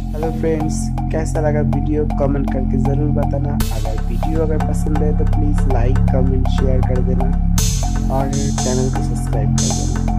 Hello friends, कैसा लगा video comment करके ज़रूर बताना। अगर वीडियो पसंद है तो प्लीज़ लाइक कमेंट शेयर कर देना और चैनल को सब्सक्राइब कर देना।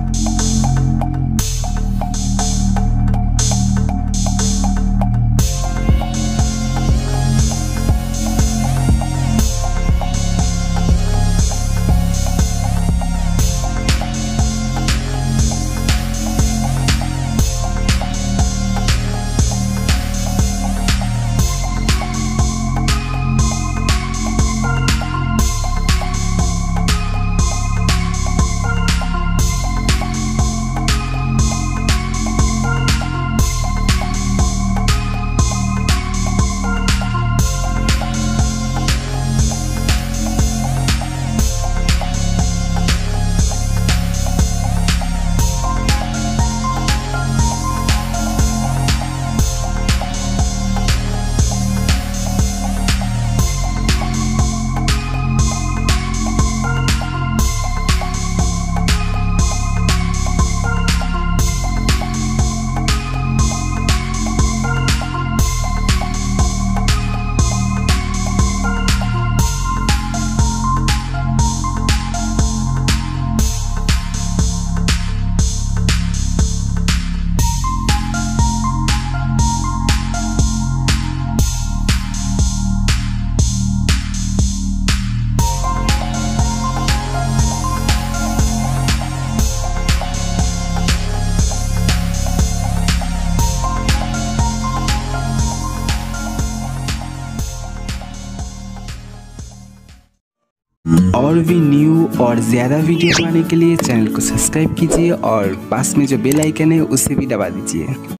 और भी न्यू और ज़्यादा वीडियो पाने के लिए चैनल को सब्सक्राइब कीजिए और पास में जो बेल आइकन है उसे भी दबा दीजिए।